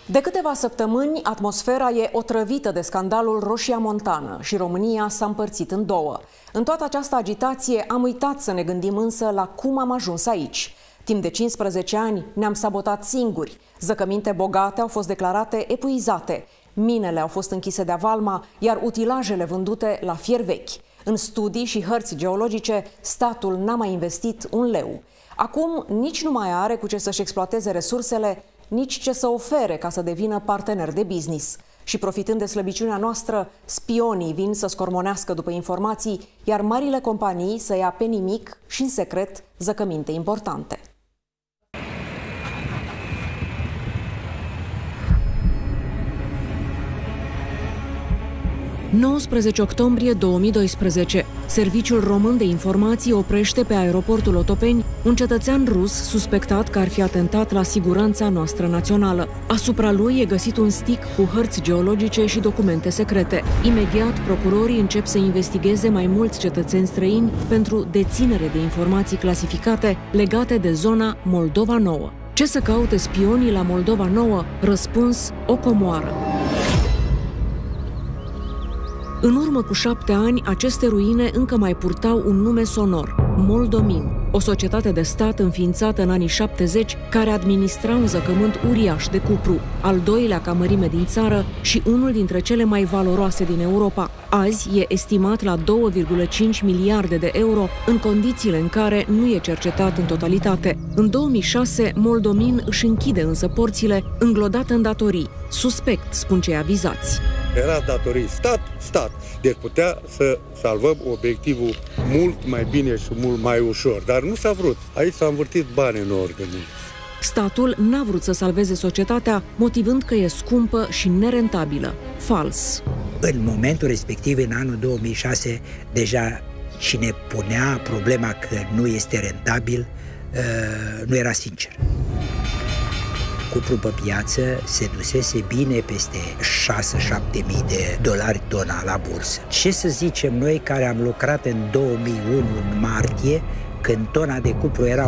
De câteva săptămâni, atmosfera e otrăvită de scandalul Roșia Montană și România s-a împărțit în două. În toată această agitație am uitat să ne gândim însă la cum am ajuns aici. Timp de 15 ani ne-am sabotat singuri. Zăcăminte bogate au fost declarate epuizate. Minele au fost închise de avalma, iar utilajele vândute la fier vechi. În studii și hărți geologice, statul n-a mai investit un leu. Acum nici nu mai are cu ce să-și exploateze resursele, nici ce să ofere ca să devină partener de business. Și profitând de slăbiciunea noastră, spionii vin să scormonească după informații, iar marile companii să ia pe nimic și în secret zăcăminte importante. 19 octombrie 2012. Serviciul Român de Informații oprește pe aeroportul Otopeni un cetățean rus suspectat că ar fi atentat la siguranța noastră națională. Asupra lui e găsit un stick cu hărți geologice și documente secrete. Imediat, procurorii încep să investigheze mai mulți cetățeni străini pentru deținere de informații clasificate legate de zona Moldova Nouă. Ce să caute spionii la Moldova Nouă? Răspuns: o comoară. În urmă cu 7 ani, aceste ruine încă mai purtau un nume sonor: Moldomin, o societate de stat înființată în anii 70, care administra un zăcământ uriaș de cupru, al doilea ca mărime din țară și unul dintre cele mai valoroase din Europa. Azi e estimat la 2,5 miliarde de euro, în condițiile în care nu e cercetat în totalitate. În 2006, Moldomin își închide însă porțile, înglodată în datorii. Suspect, spun cei avizați. Era datorii stat. Deci putea să salvăm obiectivul mult mai bine și mult mai ușor. Dar nu s-a vrut. Aici s-a învârtit bani în ordine. Statul n-a vrut să salveze societatea, motivând că e scumpă și nerentabilă. Fals. În momentul respectiv, în anul 2006, deja cine punea problema că nu este rentabil, nu era sincer. Cuprul pe piață se dusese bine peste 6-7 mii de dolari tona la bursă. Ce să zicem noi care am lucrat în 2001, în martie, când tona de cupru era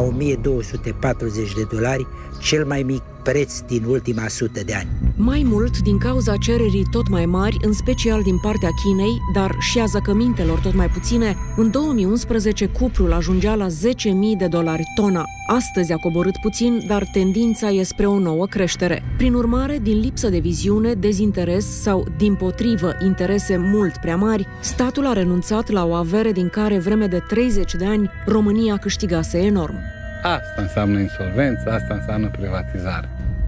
1240 de dolari, cel mai mic preț din ultima 100 de ani. Mai mult, din cauza cererii tot mai mari, în special din partea Chinei, dar și a zăcămintelor tot mai puține, în 2011 cuprul ajungea la 10.000 de dolari tona. Astăzi a coborât puțin, dar tendința e spre o nouă creștere. Prin urmare, din lipsă de viziune, dezinteres sau, dimpotrivă, interese mult prea mari, statul a renunțat la o avere din care, vreme de 30 de ani, România câștigase enorm. Asta înseamnă insolvență, asta înseamnă privatizare.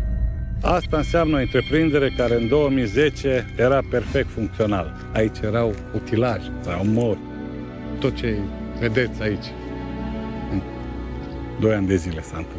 Asta înseamnă o întreprindere care în 2010 era perfect funcțional. Aici erau utilaje, erau mori. Tot ce vedeți aici, în 2 ani de zile s-a întâmplat.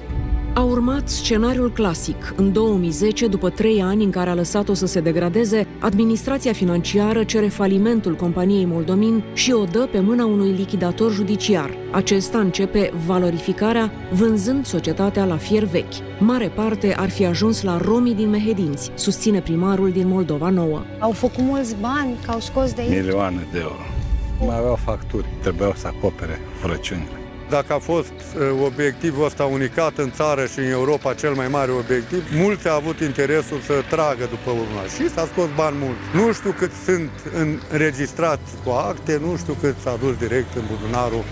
A urmat scenariul clasic. În 2010, după 3 ani în care a lăsat-o să se degradeze, administrația financiară cere falimentul companiei Moldomin și o dă pe mâna unui lichidator judiciar. Acesta începe valorificarea, vânzând societatea la fier vechi. Mare parte ar fi ajuns la romii din Mehedinți, susține primarul din Moldova Nouă. Au făcut mulți bani, că au scos de aici. Milioane de euro. Mai aveau facturi, trebuiau să acopere furăciunile. Dacă a fost obiectivul ăsta unicat în țară și în Europa cel mai mare obiectiv, mulți au avut interesul să tragă după urmă și s-a scos bani mulți. Nu știu cât sunt înregistrați cu acte, nu știu cât s-a dus direct în buzunarul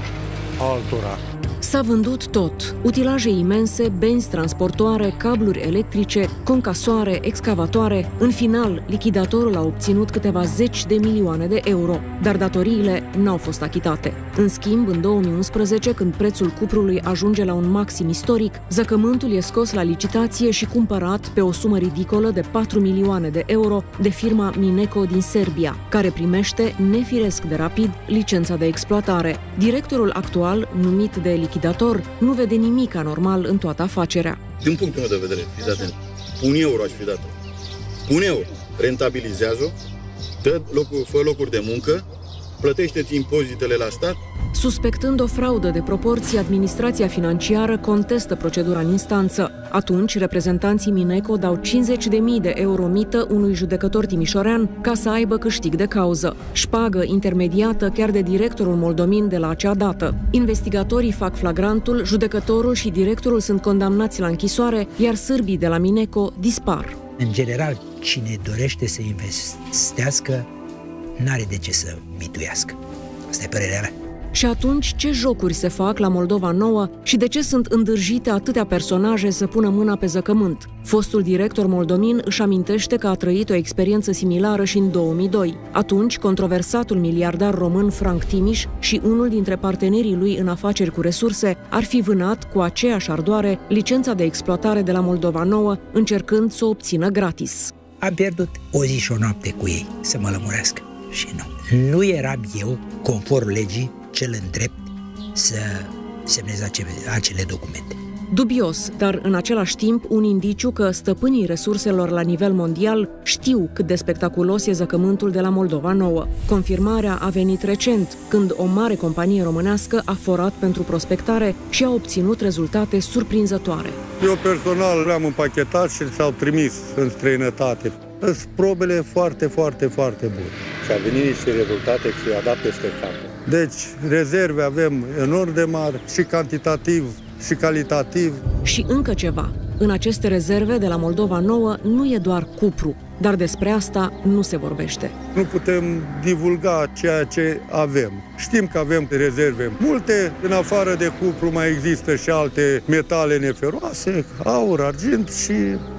altora. S-a vândut tot. Utilaje imense, benzi transportoare, cabluri electrice, concasoare, excavatoare. În final, lichidatorul a obținut câteva 10 de milioane de euro, dar datoriile n-au fost achitate. În schimb, în 2011, când prețul cuprului ajunge la un maxim istoric, zăcământul e scos la licitație și cumpărat pe o sumă ridicolă de 4 milioane de euro de firma Mineco din Serbia, care primește, nefiresc de rapid, licența de exploatare. Directorul actual, numit de lichidator, nu vede nimic anormal în toată afacerea. Din punctul meu de vedere, fiți atent, 1 euro aș fi dat. 1 euro. Rentabilizează-o, fă locuri de muncă, plătește-ți impozitele la stat. Suspectând o fraudă de proporții, administrația financiară contestă procedura în instanță. Atunci, reprezentanții Mineco dau 50.000 de euro mită unui judecător timișorean ca să aibă câștig de cauză. Șpagă intermediată chiar de directorul moldomin de la acea dată. Investigatorii fac flagrantul, judecătorul și directorul sunt condamnați la închisoare, iar sârbii de la Mineco dispar. În general, cine dorește să investească, n-are de ce să mituiască. Asta e părerea mea. Și atunci, ce jocuri se fac la Moldova Nouă și de ce sunt îndârjite atâtea personaje să pună mâna pe zăcământ? Fostul director moldomin își amintește că a trăit o experiență similară și în 2002. Atunci, controversatul miliardar român Frank Timiș și unul dintre partenerii lui în afaceri cu resurse ar fi vânat cu aceeași ardoare licența de exploatare de la Moldova Nouă, încercând să o obțină gratis. Am pierdut o zi și o noapte cu ei să mă lămurească și nu eram eu, conform legii, cel îndrept să semnez acele documente. Dubios, dar în același timp un indiciu că stăpânii resurselor la nivel mondial știu cât de spectaculos e zăcământul de la Moldova Nouă. Confirmarea a venit recent, când o mare companie românească a forat pentru prospectare și a obținut rezultate surprinzătoare. Eu personal le-am împachetat și s-au trimis în străinătate. Sunt probele foarte, foarte, foarte bune. Și a venit niște rezultate și a dat peste cap. Deci, rezerve avem enorm de mari și cantitativ și calitativ. Și încă ceva. În aceste rezerve de la Moldova Nouă nu e doar cupru, dar despre asta nu se vorbește. Nu putem divulga ceea ce avem. Știm că avem rezerve multe, în afară de cupru mai există și alte metale neferoase, aur, argint și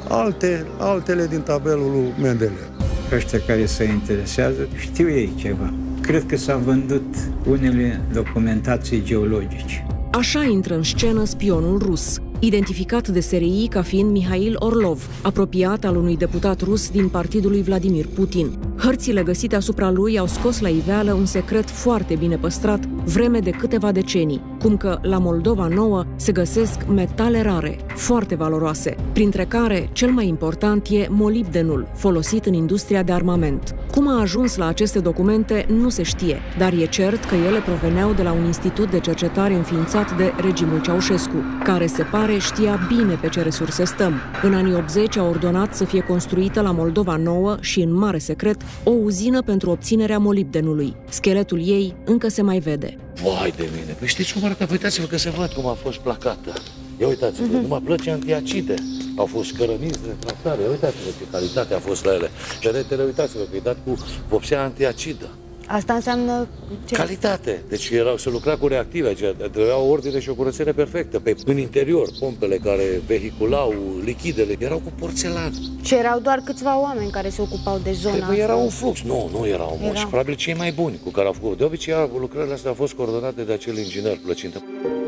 altele din tabelul lui Mendeleev. Ăștia care se interesează știu ei ceva. Cred că s-au vândut unele documentații geologice. Așa intră în scenă spionul rus, identificat de SRI ca fiind Mihail Orlov, apropiat al unui deputat rus din partidul lui Vladimir Putin. Hărțile găsite asupra lui au scos la iveală un secret foarte bine păstrat vreme de câteva decenii, cum că la Moldova Nouă se găsesc metale rare, foarte valoroase, printre care cel mai important e molibdenul, folosit în industria de armament. Cum a ajuns la aceste documente nu se știe, dar e cert că ele proveneau de la un institut de cercetare înființat de regimul Ceaușescu, care se pare știa bine pe ce resurse stăm. În anii 80 a ordonat să fie construită la Moldova Nouă și în mare secret o uzină pentru obținerea molibdenului. Scheletul ei încă se mai vede. Vai de mine! Păi știți cum arată? Uitați-vă că se văd cum a fost placată. Ia uitați-vă, numai plăci antiacide. Au fost cărămiți de tractare. Uitați-vă ce calitate a fost la ele. Peretele, uitați-vă că e dat cu vopsea antiacidă. Asta înseamnă ce? Calitate. Deci se lucra cu reactive, trebuiau ordine și o curățenie perfectă. În interior, pompele care vehiculau lichidele erau cu porțelan. Și erau doar câțiva oameni care se ocupau de zona asta? Era un flux. Nu erau mulți. Și probabil cei mai buni cu care au făcut. De obicei, lucrările astea au fost coordonate de acel inginer Plăcintă.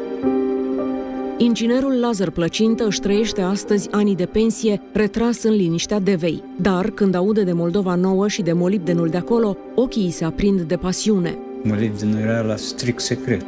Inginerul Lazar Plăcintă își trăiește astăzi anii de pensie retras în liniștea Devei. Dar, când aude de Moldova Nouă și de molibdenul de acolo, ochii îi se aprind de pasiune. Molibdenul era la strict secret.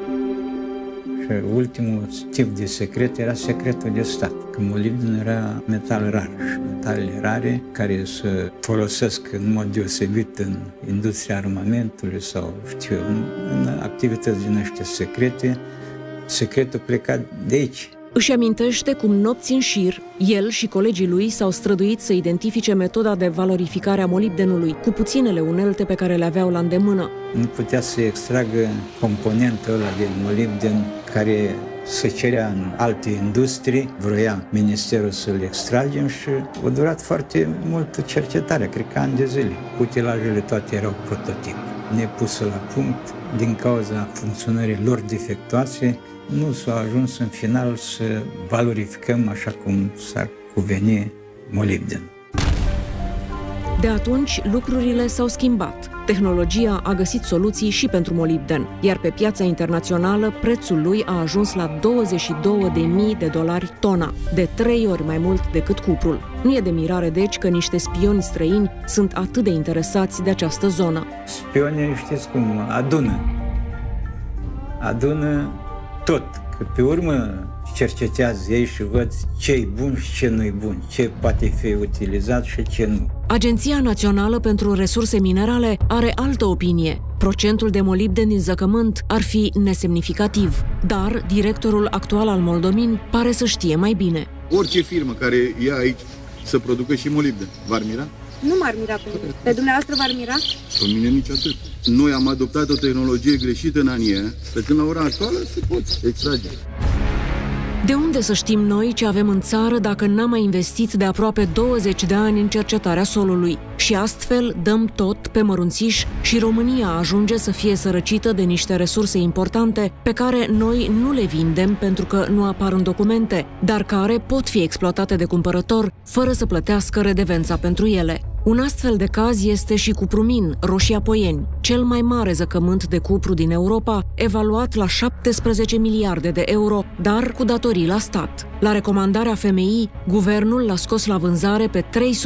Și ultimul tip de secret era secretul de stat. Că molibdenul era metal rar și metalele rare care se folosesc în mod deosebit în industria armamentului sau, în activități din astea secrete. Secretul pleca de aici. Își amintește cum nopți în șir, el și colegii lui s-au străduit să identifice metoda de valorificare a molibdenului, cu puținele unelte pe care le aveau la îndemână. Nu putea să extragă componentul ăla de molibden care se cerea în alte industrii, vroia ministerul să-l extragem și a durat foarte mult cercetarea, cred că ani de zile. Utilajele toate erau prototip, nepuse la punct, din cauza funcționării lor defectuoase, nu s-a ajuns în final să valorificăm așa cum s-ar cuveni molibden. De atunci, lucrurile s-au schimbat. Tehnologia a găsit soluții și pentru molibden, iar pe piața internațională prețul lui a ajuns la $22.000 tona, de 3 ori mai mult decât cuprul. Nu e de mirare, deci, că niște spioni străini sunt atât de interesați de această zonă. Spionii, știți cum, adună tot, că pe urmă cercetează ei și văd ce-i bun și ce nu-i bun, ce poate fi utilizat și ce nu. Agenția Națională pentru Resurse Minerale are altă opinie. Procentul de molibden din zăcământ ar fi nesemnificativ, dar directorul actual al Moldomin pare să știe mai bine. Orice firmă care ia aici să producă și molibden, v-ar mira? Nu m-ar mira pe mine. Pe dumneavoastră v-ar mira? Pe mine nici atât. Noi am adoptat o tehnologie greșită în anii aia, pe când la ora actuală se pot extrage. De unde să știm noi ce avem în țară dacă n-am mai investit de aproape 20 de ani în cercetarea solului? Și astfel dăm tot pe mărunțiș și România ajunge să fie sărăcită de niște resurse importante pe care noi nu le vindem pentru că nu apar în documente, dar care pot fi exploatate de cumpărător fără să plătească redevența pentru ele. Un astfel de caz este și Cuprumin, Roșia Poieni, cel mai mare zăcământ de cupru din Europa, evaluat la 17 miliarde de euro, dar cu datorii la stat. La recomandarea FMI, guvernul l-a scos la vânzare pe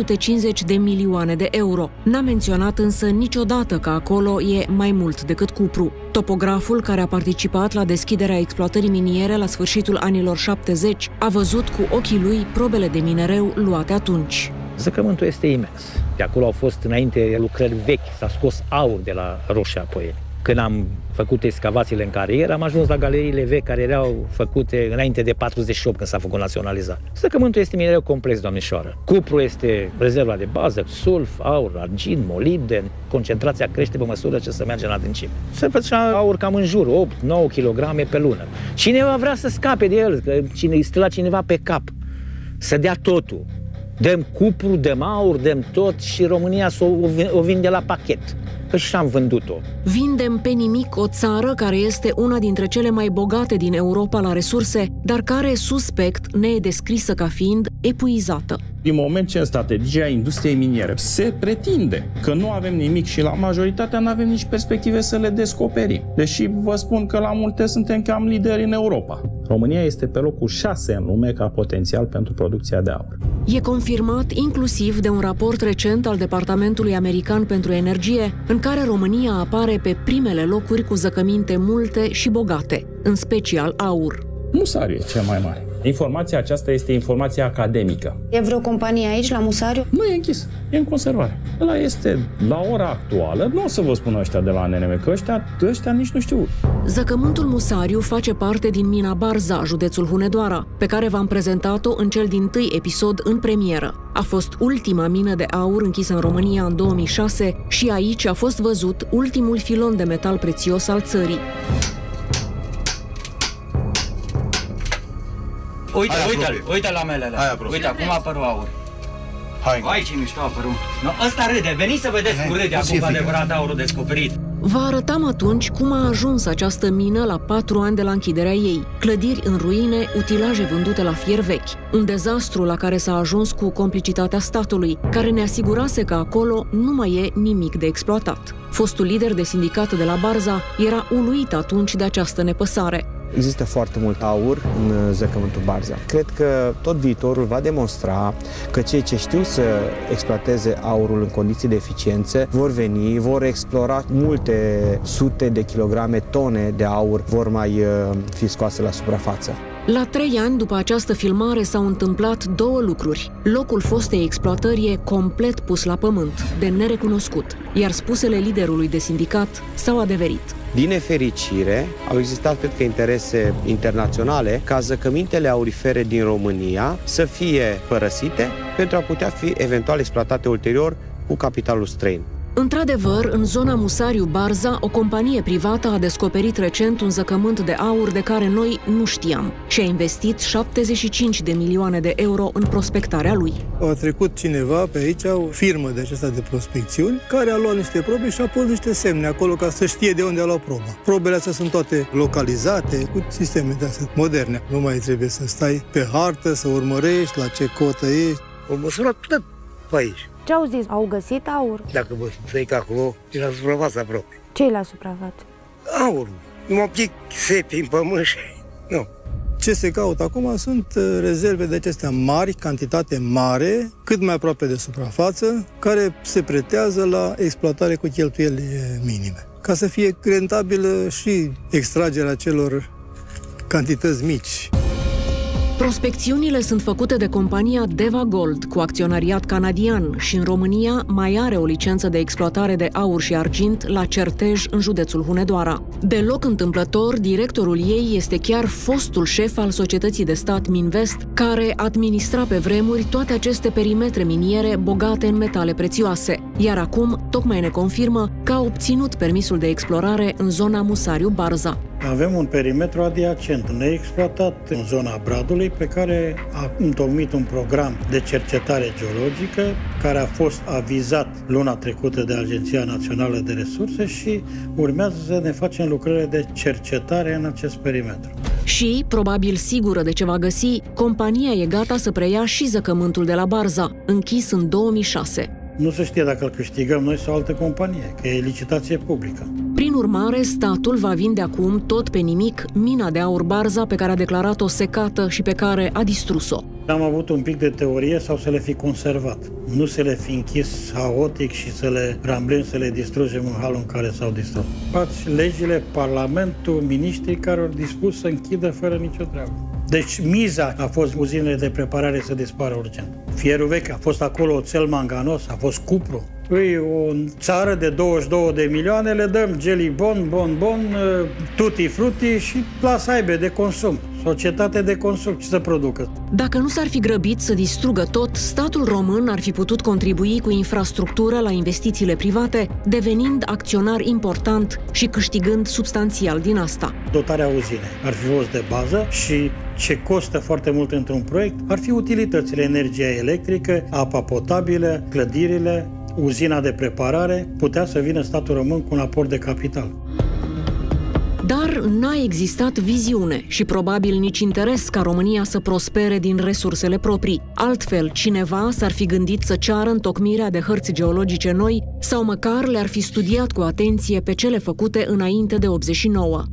350 de milioane de euro. N-a menționat însă niciodată că acolo e mai mult decât cupru. Topograful, care a participat la deschiderea exploatării miniere la sfârșitul anilor 70, a văzut cu ochii lui probele de minereu luate atunci. Zăcământul este imens. De acolo au fost înainte lucrări vechi, s-a scos aur de la Roșia Poieni. Când am făcut excavațiile în carieră, am ajuns la galeriile vechi care erau făcute înainte de 48, când s-a făcut naționalizat. Zăcământul este minereu complex, doamnișoară. Cupru este rezerva de bază, sulf, aur, argint, molibden. Concentrația crește pe măsură ce se merge în adâncime. Se făcea aur cam în jur, 8-9 kg pe lună. Cineva vrea să scape de el, că îi stă la cineva pe cap, să dea totul. Dăm cupru, dăm aur, dăm tot și România o vinde la pachet. Păi și am vândut-o. Vindem pe nimic o țară care este una dintre cele mai bogate din Europa la resurse, dar care, suspect, ne e descrisă ca fiind epuizată. Din moment ce în strategia industriei miniere se pretinde că nu avem nimic și la majoritatea nu avem nici perspective să le descoperim. Deși vă spun că la multe suntem cam lideri în Europa. România este pe locul 6 în lume ca potențial pentru producția de aur. E confirmat inclusiv de un raport recent al Departamentului American pentru Energie, în care România apare pe primele locuri cu zăcăminte multe și bogate, în special aur. Musariu e cel mai mare. Informația aceasta este informația academică. E vreo companie aici, la Musariu? Nu e închis, e în conservare. Ăla este, la ora actuală, nu o să vă spun ăștia de la ANM, că ăștia nici nu știu. Zăcământul Musariu face parte din mina Barza, județul Hunedoara, pe care v-am prezentat-o în cel dintâi episod în premieră. A fost ultima mină de aur închisă în România în 2006 și aici a fost văzut ultimul filon de metal prețios al țării. Uite la melele. Uite, acum a apărut aur. Hai, ce mișto a apărut. No, ăsta râde, veniți să vedeți cum râde acum cu adevărat aurul descoperit. Vă arătam atunci cum a ajuns această mină la 4 ani de la închiderea ei. Clădiri în ruine, utilaje vândute la fier vechi. Un dezastru la care s-a ajuns cu complicitatea statului, care ne asigurase că acolo nu mai e nimic de exploatat. Fostul lider de sindicat de la Barza era uluit atunci de această nepăsare. Există foarte mult aur în zăcământul Barza. Cred că tot viitorul va demonstra că cei ce știu să exploateze aurul în condiții de eficiență vor veni, vor explora multe sute de kilograme, tone de aur vor mai fi scoase la suprafață. La 3 ani după această filmare s-au întâmplat 2 lucruri. Locul fostei exploatări e complet pus la pământ, de nerecunoscut, iar spusele liderului de sindicat s-au adeverit. Din nefericire, au existat, cred că, interese internaționale ca zăcămintele aurifere din România să fie părăsite pentru a putea fi eventual exploatate ulterior cu capitalul străin. Într-adevăr, în zona Musariu-Barza, o companie privată a descoperit recent un zăcământ de aur de care noi nu știam și a investit 75 de milioane de euro în prospectarea lui. A trecut cineva pe aici, o firmă de aceasta de prospecțiuni, care a luat niște probe și a pus niște semne acolo ca să știe de unde a luat proba. Probele astea sunt toate localizate cu sisteme de astea moderne. Nu mai trebuie să stai pe hartă, să urmărești la ce cotă ești. O măsură tot pe aici. Ce au zis? Au găsit aur? Dacă vă trăic acolo, e la suprafață aproape. Ce e la suprafață? Aurul. Numai pic sepi în pământ și... Nu. Ce se caută acum sunt rezerve de acestea mari, cantitate mare, cât mai aproape de suprafață, care se pretează la exploatare cu cheltuieli minime. Ca să fie rentabilă și extragerea celor cantități mici. Prospecțiunile sunt făcute de compania Deva Gold, cu acționariat canadian, și în România mai are o licență de exploatare de aur și argint la Certej, în județul Hunedoara. Deloc întâmplător, directorul ei este chiar fostul șef al societății de stat Minvest, care administra pe vremuri toate aceste perimetre miniere bogate în metale prețioase, iar acum tocmai ne confirmă că a obținut permisul de explorare în zona Musariu-Barza. Avem un perimetru adiacent, neexploatat în zona Bradului, pe care a întocmit un program de cercetare geologică, care a fost avizat luna trecută de Agenția Națională de Resurse și urmează să ne facem lucrările de cercetare în acest perimetru. Și, probabil sigură de ce va găsi, compania e gata să preia și zăcământul de la Barza, închis în 2006. Nu se știe dacă îl câștigăm noi sau altă companie, că e licitație publică. Prin urmare, statul va vinde acum tot pe nimic mina de aur Barza, pe care a declarat-o secată și pe care a distrus-o. Am avut un pic de teorie sau să le fi conservat, nu să le fi închis haotic și să le ramblim, să le distrugem în halul în care s-au distrus. Faci legile, Parlamentul, miniștrii care au dispus să închidă fără nicio treabă. Deci miza a fost uzinele de preparare să dispară urgent. Fierul vechi, a fost acolo oțel manganos, a fost cupru. Păi, o țară de 22 de milioane le dăm jelly bon, tutti frutti și lasă aibă de consum. Societate de consum, ce să producă. Dacă nu s-ar fi grăbit să distrugă tot, statul român ar fi putut contribui cu infrastructură la investițiile private, devenind acționar important și câștigând substanțial din asta. Dotarea uzinei ar fi fost de bază și ce costă foarte mult într-un proiect ar fi utilitățile, energia electrică, apa potabilă, clădirile, uzina de preparare, putea să vină statul român cu un aport de capital. Dar n-a existat viziune și probabil nici interes ca România să prospere din resursele proprii. Altfel, cineva s-ar fi gândit să ceară întocmirea de hărți geologice noi sau măcar le-ar fi studiat cu atenție pe cele făcute înainte de 89.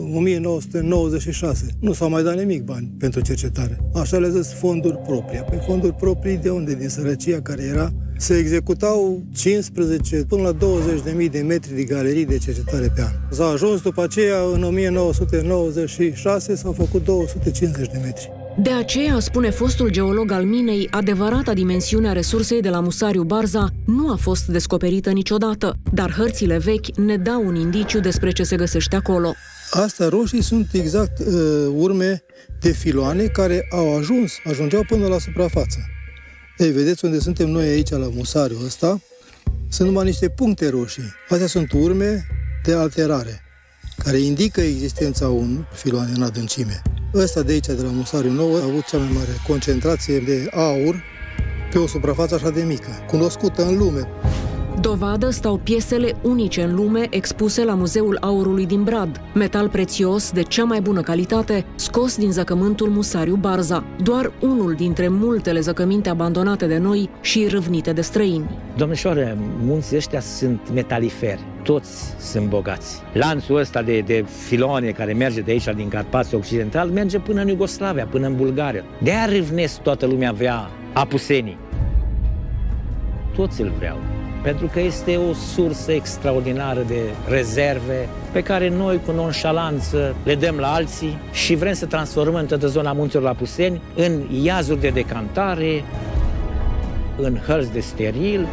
1996. Nu s-au mai dat nimic bani pentru cercetare. Așa le zis fonduri proprii. Păi fonduri proprii de unde? Din sărăcia care era. Se executau 15 până la 20.000 de metri de galerii de cercetare pe an. S-a ajuns după aceea, în 1996, s-au făcut 250 de metri. De aceea, spune fostul geolog al minei, adevărata dimensiune a resursei de la Musariu-Barza nu a fost descoperită niciodată, dar hărțile vechi ne dau un indiciu despre ce se găsește acolo. Astea roșii sunt exact urme de filoane care ajungeau până la suprafață. Ei, vedeți unde suntem noi aici, la Musariu ăsta? Sunt numai niște puncte roșii. Astea sunt urme de alterare, care indică existența unui filoane în adâncime. Ăsta de aici, de la Musariu Nou, a avut cea mai mare concentrație de aur pe o suprafață așa de mică, cunoscută în lume. Dovadă stau piesele unice în lume expuse la Muzeul Aurului din Brad, metal prețios de cea mai bună calitate, scos din zăcământul Musariu-Barza, doar unul dintre multele zăcăminte abandonate de noi și râvnite de străini. Domnișoare, munții ăștia sunt metaliferi, toți sunt bogați. Lanțul ăsta de filoane care merge de aici, din Carpații Occidental, merge până în Iugoslavia, până în Bulgaria. De-aia râvnesc, toată lumea vrea apusenii. Toți îl vreau. Pentru că este o sursă extraordinară de rezerve pe care noi cu nonșalanță le dăm la alții și vrem să transformăm toată zona munților Apuseni în iazuri de decantare, în hărți de steril.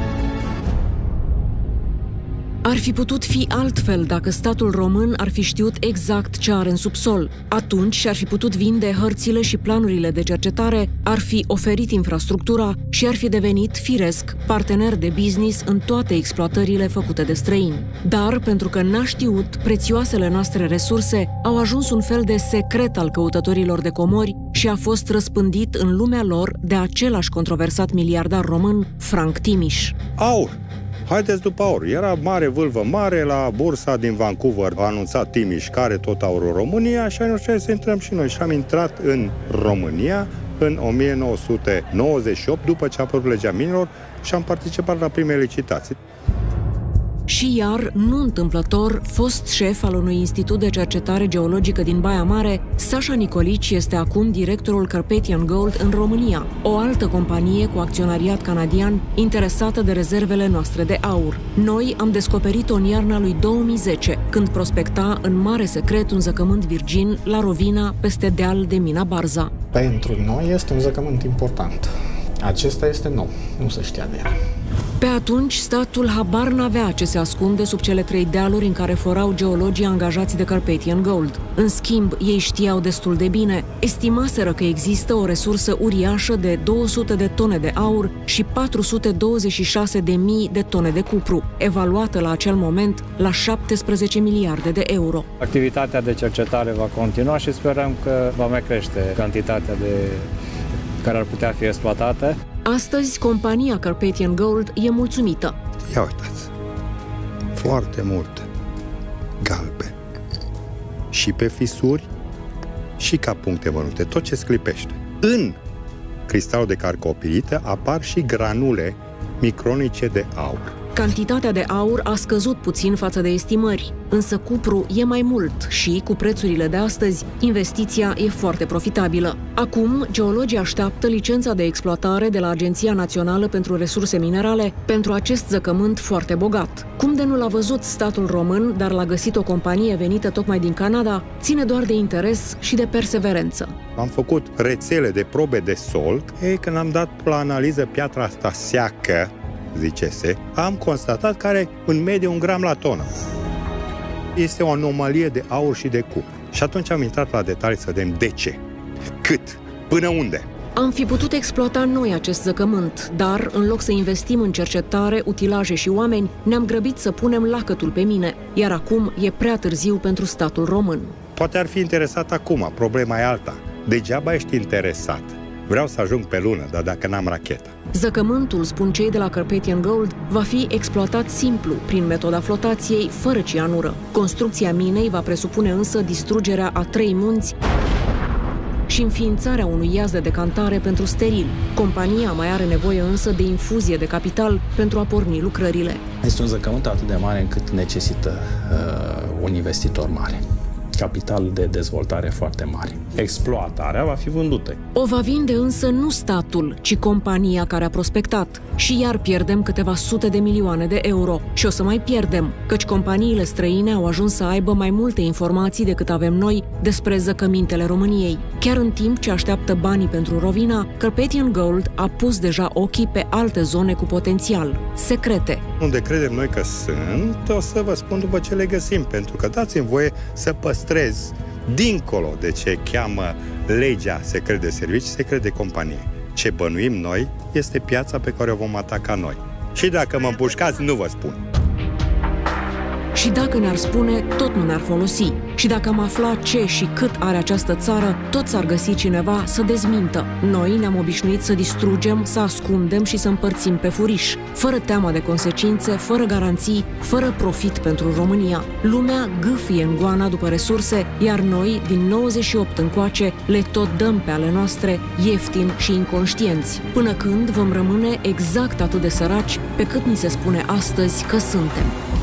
Ar fi putut fi altfel dacă statul român ar fi știut exact ce are în subsol. Atunci și-ar fi putut vinde hărțile și planurile de cercetare, ar fi oferit infrastructura și ar fi devenit, firesc, partener de business în toate exploatările făcute de străini. Dar, pentru că n-a știut, prețioasele noastre resurse au ajuns un fel de secret al căutătorilor de comori și a fost răspândit în lumea lor de același controversat miliardar român, Frank Timiș. Aur! Haideți după aur. Era mare vâlvă mare la bursa din Vancouver. A anunțat Timiș care tot aurul România și anul să intrăm și noi. Și am intrat în România în 1998, după ce a apărut legea minilor și am participat la primele licitații. Și iar, nu întâmplător, fost șef al unui institut de cercetare geologică din Baia Mare, Sasha Nicolici este acum directorul Carpathian Gold în România, o altă companie cu acționariat canadian interesată de rezervele noastre de aur. Noi am descoperit-o în iarna lui 2010, când prospecta în mare secret un zăcământ virgin la Rovina, peste deal de mina Barza. Pentru noi este un zăcământ important. Acesta este nou, nu se știa de el. Pe atunci, statul habar n-avea ce se ascunde sub cele 3 dealuri în care forau geologii angajați de Carpathian Gold. În schimb, ei știau destul de bine. Estimaseră că există o resursă uriașă de 200 de tone de aur și 426.000 de tone de cupru, evaluată la acel moment la 17 miliarde de euro. Activitatea de cercetare va continua și sperăm că va mai crește cantitatea care ar putea fi exploatate. Astăzi, compania Carpathian Gold e mulțumită. Ia uitați, foarte mult galben. Și pe fisuri, și ca puncte mărunte, tot ce sclipește. În cristalul de carcopirită apar și granule micronice de aur. Cantitatea de aur a scăzut puțin față de estimări, însă cupru e mai mult și, cu prețurile de astăzi, investiția e foarte profitabilă. Acum, geologii așteaptă licența de exploatare de la Agenția Națională pentru Resurse Minerale pentru acest zăcământ foarte bogat. Cum de nu l-a văzut statul român, dar l-a găsit o companie venită tocmai din Canada, ține doar de interes și de perseverență. Am făcut rețele de probe de sol. Când am dat la analiză piatra asta seacă, zicese, am constatat că are în medie 1 gram la tonă. Este o anomalie de aur și de cupru. Și atunci am intrat la detalii să vedem de ce, cât, până unde. Am fi putut exploata noi acest zăcământ, dar, în loc să investim în cercetare, utilaje și oameni, ne-am grăbit să punem lacătul pe mine, iar acum e prea târziu pentru statul român. Poate ar fi interesat acum, problema e alta. Degeaba ești interesat. Vreau să ajung pe lună, dar dacă n-am rachetă. Zăcământul, spun cei de la Carpathian Gold, va fi exploatat simplu, prin metoda flotației, fără cianură. Construcția minei va presupune însă distrugerea a 3 munți și înființarea unui iaz de decantare pentru steril. Compania mai are nevoie însă de infuzie de capital pentru a porni lucrările. Este un zăcământ atât de mare încât necesită un investitor mare. Capital de dezvoltare foarte mare. Exploatarea va fi vândută. O va vinde însă nu statul, ci compania care a prospectat. Și iar pierdem câteva sute de milioane de euro. Și o să mai pierdem, căci companiile străine au ajuns să aibă mai multe informații decât avem noi despre zăcămintele României. Chiar în timp ce așteaptă banii pentru Rovina, Carpathian Gold a pus deja ochii pe alte zone cu potențial, secrete. Unde credem noi că sunt, o să vă spun după ce le găsim, pentru că dați-mi voie să păstrez, dincolo de ce cheamă legea secret de servicii, secret de companie. Ce bănuim noi este piața pe care o vom ataca noi. Și dacă mă împușcați, nu vă spun. Și dacă ne-ar spune, tot nu ne-ar folosi. Și dacă am aflat ce și cât are această țară, tot s-ar găsi cineva să dezmintă. Noi ne-am obișnuit să distrugem, să ascundem și să împărțim pe furiș, fără teamă de consecințe, fără garanții, fără profit pentru România. Lumea gâfie în goana după resurse, iar noi, din 98 încoace, le tot dăm pe ale noastre, ieftin și inconștienți, până când vom rămâne exact atât de săraci pe cât ni se spune astăzi că suntem.